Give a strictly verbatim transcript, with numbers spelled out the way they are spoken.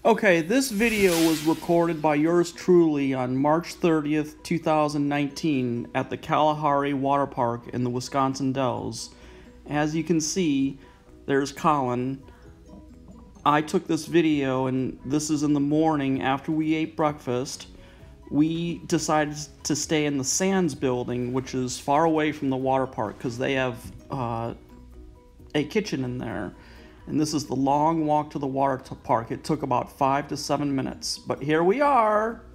Okay, this video was recorded by yours truly on March thirtieth, two thousand nineteen at the Kalahari Water Park in the Wisconsin Dells. As you can see, there's Colin. I took this video, and this is in the morning after we ate breakfast. We decided to stay in the Sands building, which is far away from the water park because they have uh, a kitchen in there. And this is the long walk to the water park. It took about five to seven minutes, but here we are.